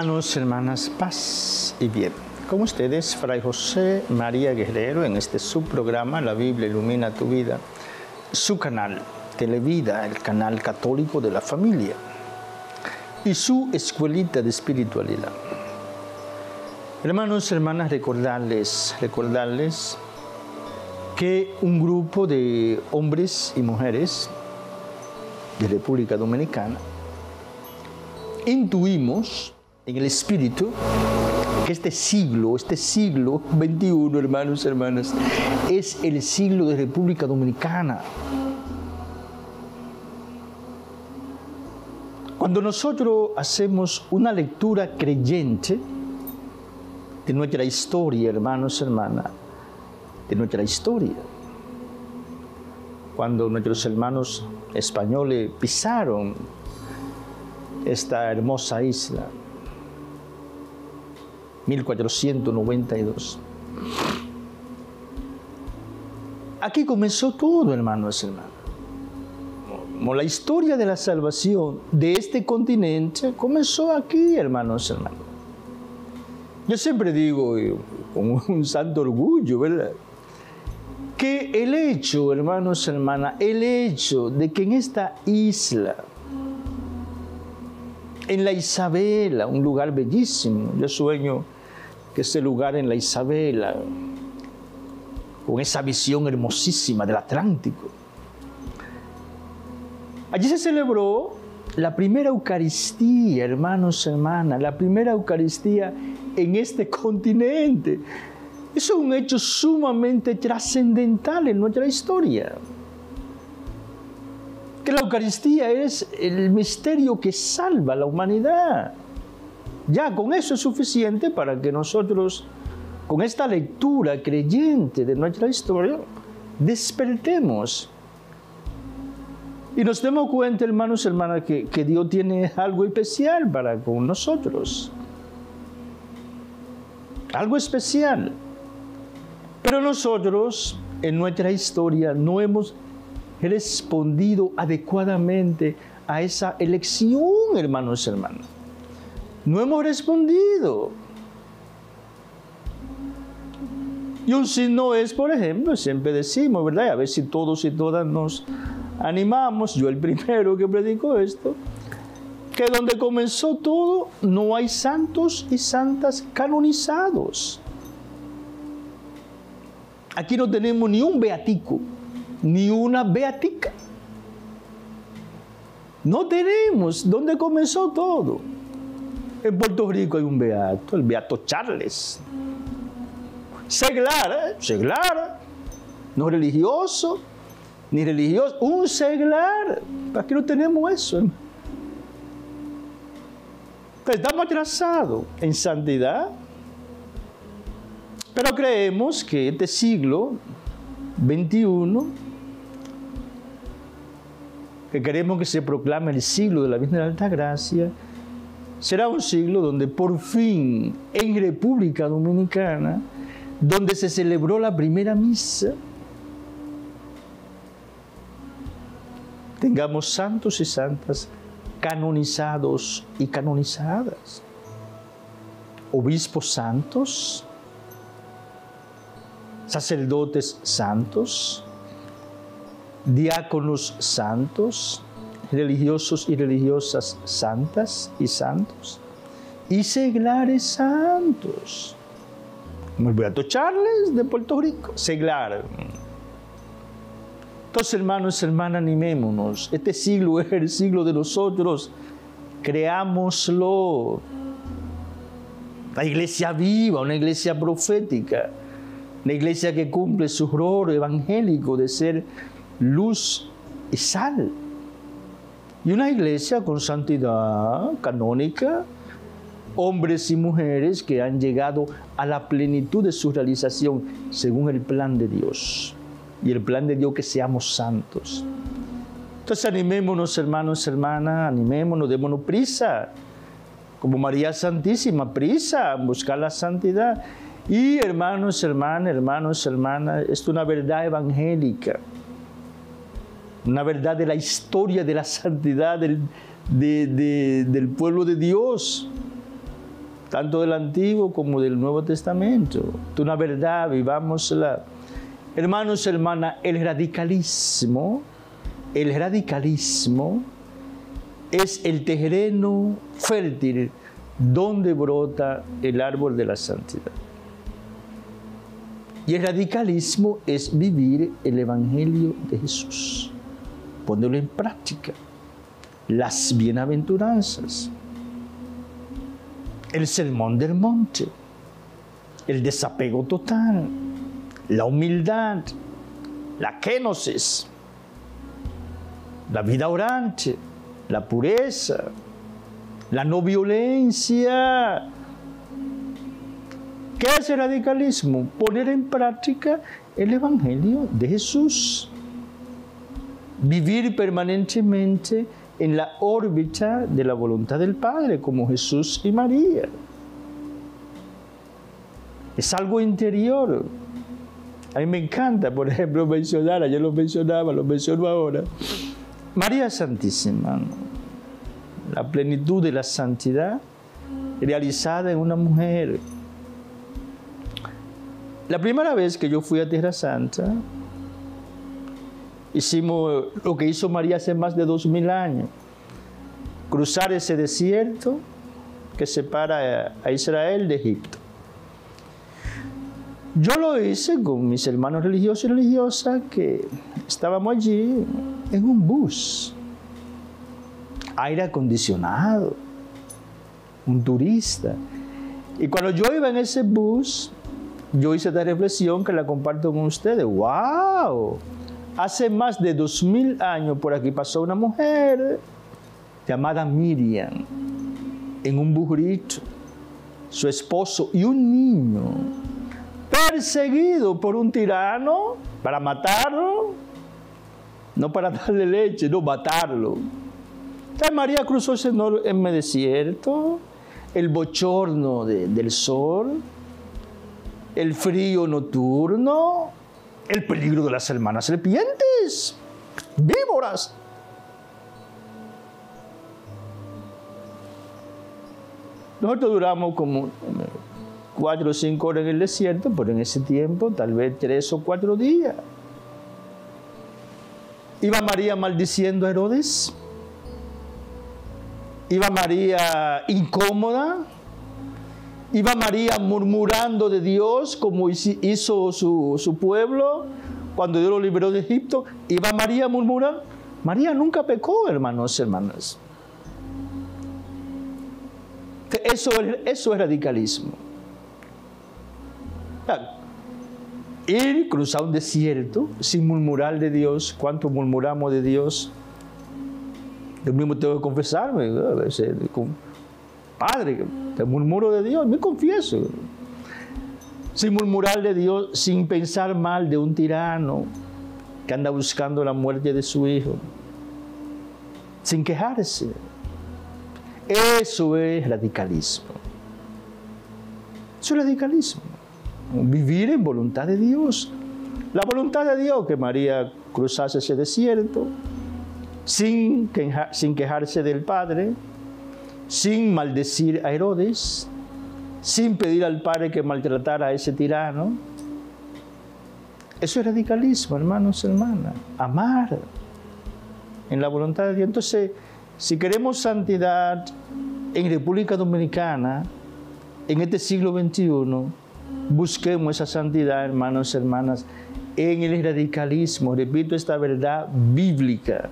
Hermanos, hermanas, paz y bien. Con ustedes, Fray José María Guerrero, en este subprograma La Biblia Ilumina Tu Vida, su canal Televida, el canal católico de la familia, y su escuelita de espiritualidad. Hermanos, hermanas, recordarles que un grupo de hombres y mujeres de República Dominicana intuimos en el espíritu que este siglo XXI, hermanos, hermanas, es el siglo de República Dominicana. Cuando nosotros hacemos una lectura creyente de nuestra historia, hermanos, hermanas, de nuestra historia, cuando nuestros hermanos españoles pisaron esta hermosa isla, 1492. Aquí comenzó todo, hermanos, hermanas. La historia de la salvación de este continente comenzó aquí, hermanos, hermanas. Yo siempre digo, con un santo orgullo, ¿verdad?, que el hecho, hermanos, hermanas, el hecho de que en esta isla, en la Isabela, un lugar bellísimo, yo sueño que ese lugar en la Isabela, con esa visión hermosísima del Atlántico, allí se celebró la primera Eucaristía, hermanos, hermanas, la primera Eucaristía en este continente. Eso es un hecho sumamente trascendental en nuestra historia. Que la Eucaristía es el misterio que salva a la humanidad. Ya con eso es suficiente para que nosotros, con esta lectura creyente de nuestra historia, despertemos y nos demos cuenta, hermanos, hermanas, que Dios tiene algo especial para con nosotros. Algo especial. Pero nosotros, en nuestra historia, no hemos respondido adecuadamente a esa elección, hermanos, hermanas. No hemos respondido. Y un signo es, por ejemplo, siempre decimos, ¿verdad? A ver si todos y todas nos animamos, yo el primero que predico esto, que donde comenzó todo no hay santos y santas canonizados. Aquí no tenemos ni un beatico, ni una beatica. No tenemos. ¿Dónde comenzó todo? En Puerto Rico hay un beato, el beato Charles. Seglar, seglar. No religioso, ni religioso. Un seglar. Aquí no tenemos eso, hermano. Estamos atrasados en santidad. Pero creemos que este siglo XXI, que queremos que se proclame el siglo de la Virgen de la Altagracia, será un siglo donde por fin en República Dominicana, donde se celebró la primera misa, tengamos santos y santas canonizados y canonizadas, obispos santos, sacerdotes santos, diáconos santos, religiosos y religiosas santas y santos, y seglares santos. Como el beato Charles de Puerto Rico, seglar. Entonces, hermanos, hermanas, animémonos. Este siglo es el siglo de nosotros. Creámoslo. La iglesia viva, una iglesia profética. La iglesia que cumple su rol evangélico de ser luz y sal. Y una iglesia con santidad canónica, hombres y mujeres que han llegado a la plenitud de su realización según el plan de Dios. Y el plan de Dios que seamos santos. Entonces animémonos, hermanos, hermanas, animémonos, démonos prisa. Como María Santísima, prisa, buscar la santidad. Y hermanos, hermanas, esto es una verdad evangélica, una verdad de la historia de la santidad del pueblo de Dios. tanto del Antiguo como del Nuevo Testamento. Es una verdad, vivámosla. Hermanos, hermanas, el radicalismo es el terreno fértil donde brota el árbol de la santidad. Y el radicalismo es vivir el Evangelio de Jesús, ponerlo en práctica, las bienaventuranzas, el sermón del monte, el desapego total, la humildad, la kenosis, la vida orante, la pureza, la no violencia. ¿Qué es el radicalismo? Poner en práctica el Evangelio de Jesús. Vivir permanentemente en la órbita de la voluntad del Padre, como Jesús y María. Es algo interior. A mí me encanta, por ejemplo, mencionar, ayer lo mencionaba, lo menciono ahora, María Santísima, la plenitud de la santidad realizada en una mujer. La primera vez que yo fui a Tierra Santa, hicimos lo que hizo María hace más de 2000 años, cruzar ese desierto que separa a Israel de Egipto. Yo lo hice con mis hermanos religiosos y religiosas que estábamos allí en un bus, aire acondicionado, un turista. Y cuando yo iba en ese bus, yo hice esta reflexión que la comparto con ustedes. ¡Wow! Hace más de 2000 años por aquí pasó una mujer llamada Miriam en un burrito, su esposo y un niño, perseguido por un tirano para matarlo, no para darle leche, no, matarlo. Entonces María cruzó ese enorme desierto, el bochorno del sol, el frío nocturno, el peligro de las hermanas serpientes, víboras. Nosotros duramos como 4 o 5 horas en el desierto, pero en ese tiempo tal vez 3 o 4 días. Iba María maldiciendo a Herodes. Iba María incómoda. Iba María murmurando de Dios como hizo su pueblo cuando Dios lo liberó de Egipto. Iba María murmurando. María nunca pecó, hermanos y hermanas. Eso es radicalismo. Ir, cruzar un desierto sin murmurar de Dios. ¿Cuánto murmuramos de Dios? Yo mismo tengo que confesarme. A veces, Padre, te murmuro de Dios, me confieso. Sin murmurar de Dios, sin pensar mal de un tirano que anda buscando la muerte de su hijo. Sin quejarse. Eso es radicalismo. Eso es radicalismo. Vivir en voluntad de Dios. La voluntad de Dios, que María cruzase ese desierto sin quejarse del Padre, sin maldecir a Herodes, sin pedir al Padre que maltratara a ese tirano. Eso es radicalismo, hermanos y hermanas. Amar en la voluntad de Dios. Entonces, si queremos santidad en República Dominicana, en este siglo XXI, busquemos esa santidad, hermanos y hermanas, en el radicalismo. Repito esta verdad bíblica.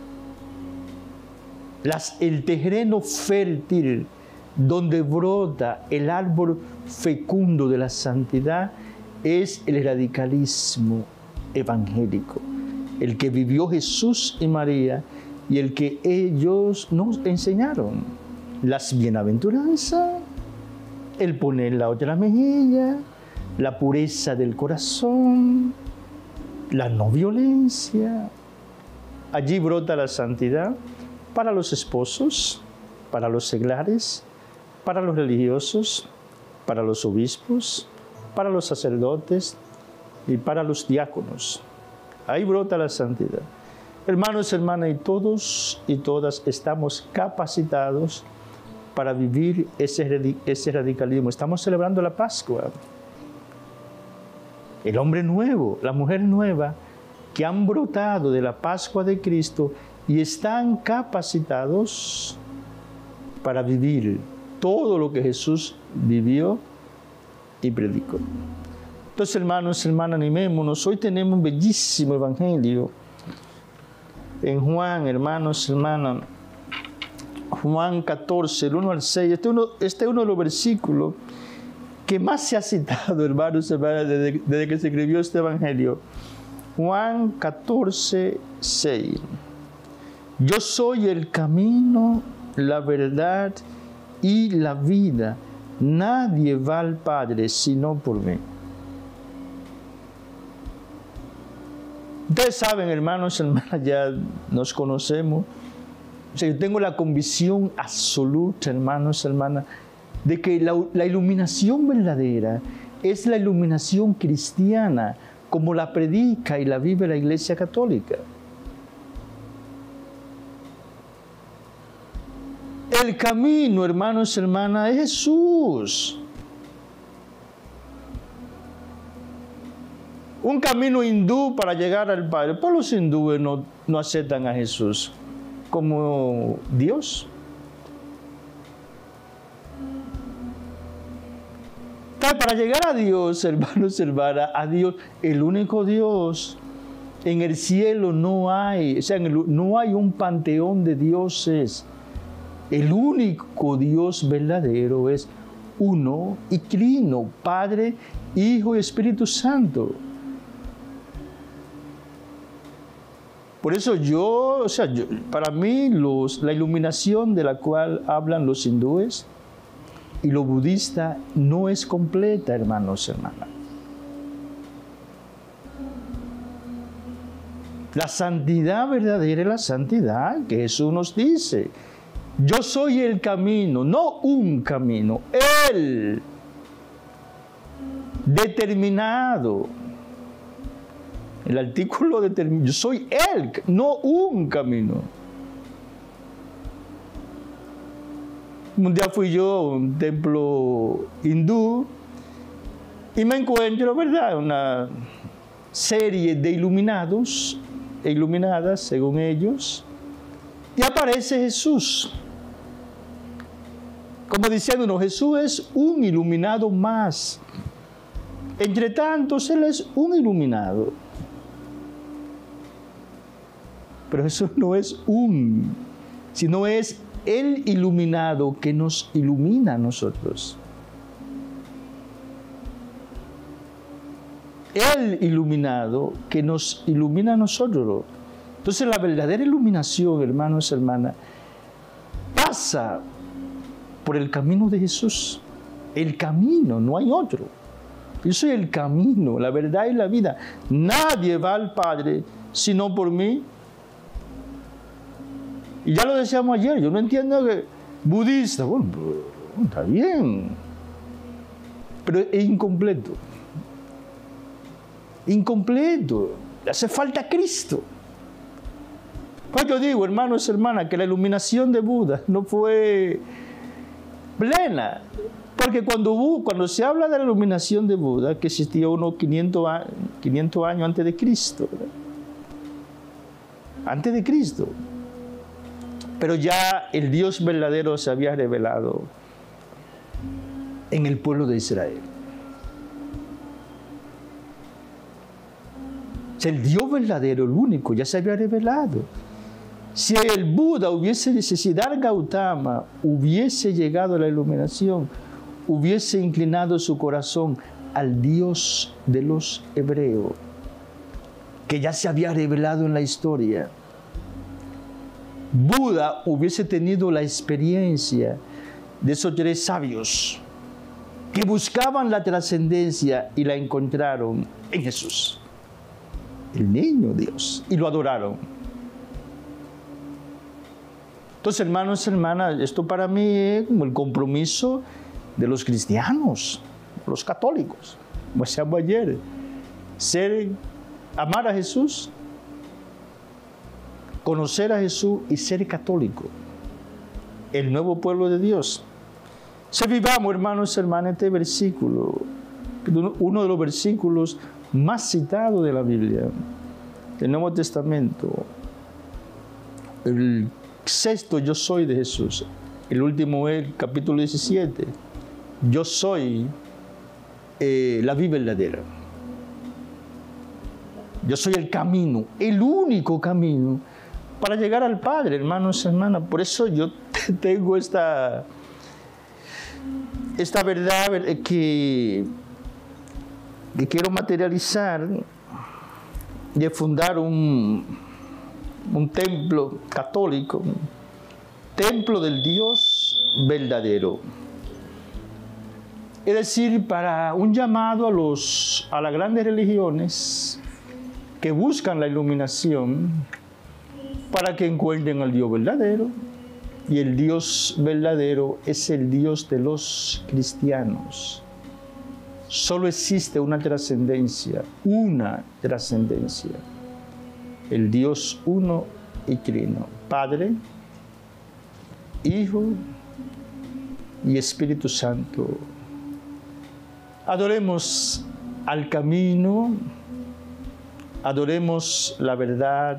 El terreno fértil donde brota el árbol fecundo de la santidad es el radicalismo evangélico, el que vivió Jesús y María y el que ellos nos enseñaron. Las bienaventuranzas, el poner la otra mejilla, la pureza del corazón, la no violencia. Allí brota la santidad para los esposos, para los seglares, para los religiosos, para los obispos, para los sacerdotes y para los diáconos. Ahí brota la santidad. Hermanos y hermanas, y todos y todas estamos capacitados para vivir ese radicalismo. Estamos celebrando la Pascua. El hombre nuevo, la mujer nueva, que han brotado de la Pascua de Cristo y están capacitados para vivir todo lo que Jesús vivió y predicó. Entonces, hermanos, hermanas, animémonos. Hoy tenemos un bellísimo evangelio en Juan, hermanos, hermanas. Juan 14, el 1 al 6. Este es uno de los versículos que más se ha citado, hermanos, hermanas, desde que se escribió este evangelio. Juan 14, 6. Yo soy el camino, la verdad y la vida. Nadie va al Padre sino por mí. Ustedes saben, hermanos, hermanas, ya nos conocemos. O sea, yo tengo la convicción absoluta, hermanos, hermanas, de que la iluminación verdadera es la iluminación cristiana, como la predica y la vive la Iglesia Católica. El camino, hermanos, hermanas, es Jesús. Un camino hindú para llegar al Padre. Pues los hindúes no aceptan a Jesús como Dios. Entonces, para llegar a Dios, hermanos, hermanas, a Dios, el único Dios, en el cielo no hay, o sea, no hay un panteón de dioses. El único Dios verdadero es uno y trino, Padre, Hijo y Espíritu Santo. Por eso para mí la iluminación de la cual hablan los hindúes y los budistas no es completa, hermanos, hermanas. La santidad verdadera es la santidad que Jesús nos dice. Yo soy el camino, no un camino, el determinado. El artículo determina, yo soy él, no un camino. Un día fui yo a un templo hindú y me encuentro, ¿verdad?, una serie de iluminados e iluminadas, según ellos, y aparece Jesús. Como diciéndonos, Jesús es un iluminado más. Entre tantos, Él es un iluminado. Pero Jesús no es sino es el iluminado que nos ilumina a nosotros. El iluminado que nos ilumina a nosotros. Entonces la verdadera iluminación, hermanos y hermanas, pasa por el camino de Jesús. El camino, no hay otro. Yo soy el camino, la verdad y la vida. Nadie va al Padre sino por mí. Y ya lo decíamos ayer, yo no entiendo que budista, bueno, está bien, pero es incompleto. Incompleto, le hace falta Cristo. Pues yo digo, hermanos y hermanas, que la iluminación de Buda no fue plena, porque cuando se habla de la iluminación de Buda, que existía unos 500 años antes de Cristo, ¿verdad? Antes de Cristo. Pero ya el Dios verdadero se había revelado en el pueblo de Israel. O sea, el Dios verdadero, el único, ya se había revelado. Si el Buda si Siddhartha Gautama hubiese llegado a la iluminación, hubiese inclinado su corazón al Dios de los hebreos, que ya se había revelado en la historia, Buda hubiese tenido la experiencia de esos 3 sabios que buscaban la trascendencia y la encontraron en Jesús, el niño Dios, y lo adoraron. Entonces, hermanos y hermanas, esto para mí es como el compromiso de los cristianos, los católicos, como decíamos ayer, amar a Jesús, conocer a Jesús y ser católico. el nuevo pueblo de Dios. Si vivamos, hermanos y hermanas, este versículo, uno de los versículos más citados de la Biblia, del Nuevo Testamento, el sexto yo soy de Jesús, el último es el capítulo 17, yo soy la vida verdadera. Yo soy el camino, el único camino para llegar al Padre, hermanos y hermanas. Por eso yo tengo esta verdad que quiero materializar de fundar un templo católico, un templo del Dios verdadero. Es decir, para un llamado a las grandes religiones que buscan la iluminación para que encuentren al Dios verdadero. Y el Dios verdadero es el Dios de los cristianos. Solo existe una trascendencia, el Dios uno y trino, Padre, Hijo y Espíritu Santo. Adoremos al camino, adoremos la verdad,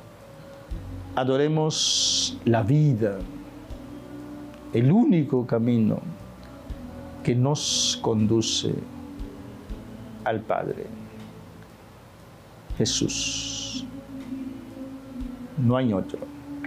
adoremos la vida, el único camino que nos conduce al Padre, Jesús. No hay otro.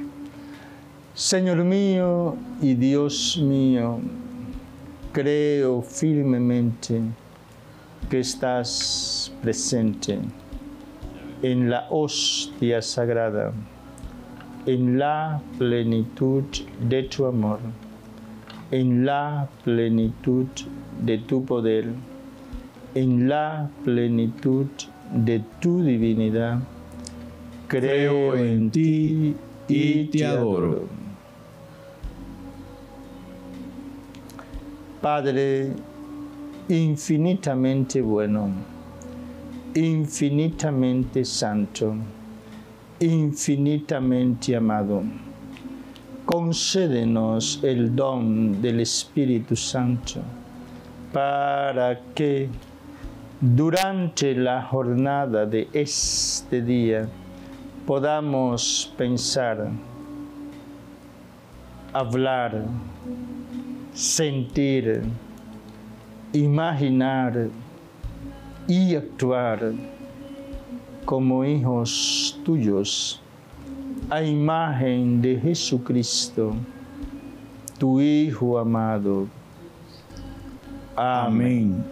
Señor mío y Dios mío, creo firmemente que estás presente en la hostia sagrada, en la plenitud de tu amor, en la plenitud de tu poder, en la plenitud de tu divinidad. Creo en ti y te adoro. Padre infinitamente bueno, infinitamente santo, infinitamente amado, concédenos el don del Espíritu Santo para que durante la jornada de este día podamos pensar, hablar, sentir, imaginar y actuar como hijos tuyos, a imagen de Jesucristo, tu Hijo amado. Amén.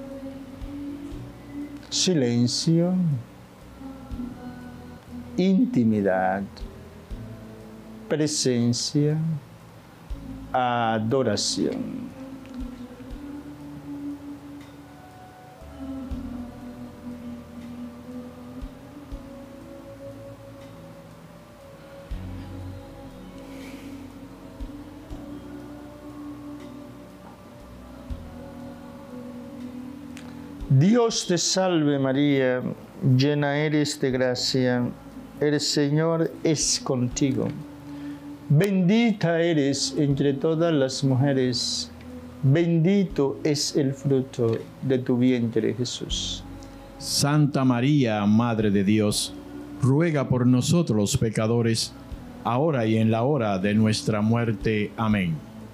Silencio, intimidad, presencia, adoración. Dios te salve María, llena eres de gracia, el Señor es contigo. Bendita eres entre todas las mujeres, bendito es el fruto de tu vientre, Jesús. Santa María, Madre de Dios, ruega por nosotros los pecadores, ahora y en la hora de nuestra muerte. Amén.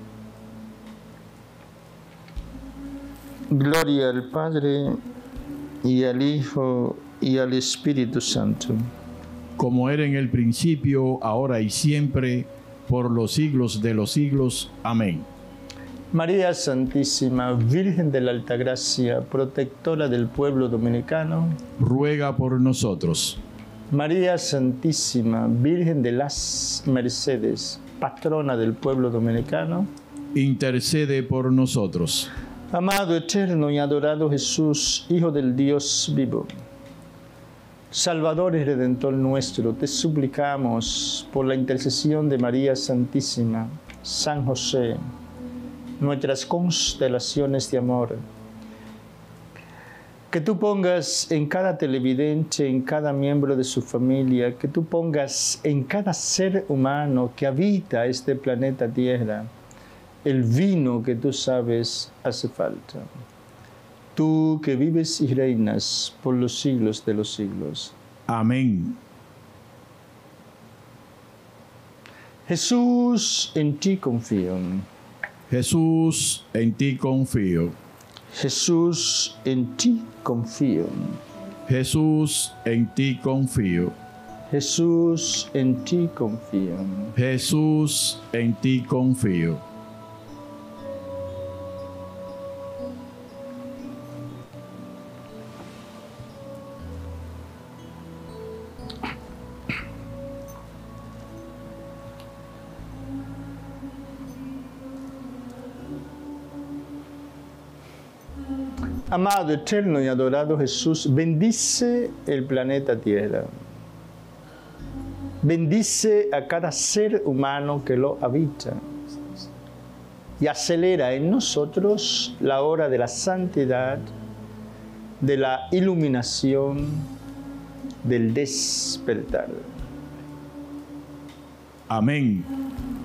Gloria al Padre, y al Hijo, y al Espíritu Santo. Como era en el principio, ahora y siempre, por los siglos de los siglos. Amén. María Santísima, Virgen de la Altagracia, protectora del pueblo dominicano, ruega por nosotros. María Santísima, Virgen de las Mercedes, patrona del pueblo dominicano, intercede por nosotros. Amado, eterno y adorado Jesús, Hijo del Dios vivo, Salvador y Redentor nuestro, te suplicamos por la intercesión de María Santísima, San José, nuestras constelaciones de amor, que tú pongas en cada televidente, en cada miembro de su familia, que tú pongas en cada ser humano que habita este planeta Tierra, el vino que tú sabes hace falta. Tú que vives y reinas por los siglos de los siglos. Amén. Jesús, en ti confío. Jesús, en ti confío. Jesús, en ti confío. Jesús, en ti confío. Jesús, en ti confío. Jesús, en ti confío. Amado, eterno y adorado Jesús, bendice el planeta Tierra. Bendice a cada ser humano que lo habita. Y acelera en nosotros la hora de la santidad, de la iluminación, del despertar. Amén.